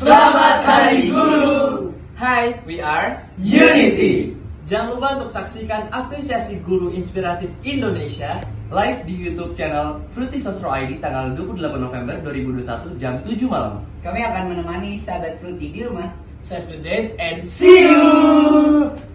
Selamat Hari Guru. Hai, we are Unity. Jangan lupa untuk saksikan apresiasi guru inspiratif Indonesia Live di YouTube channel Fruity Sosro ID tanggal 28 November 2021 jam 7 malam. Kami akan menemani sahabat Fruity di rumah. Save the date and See you.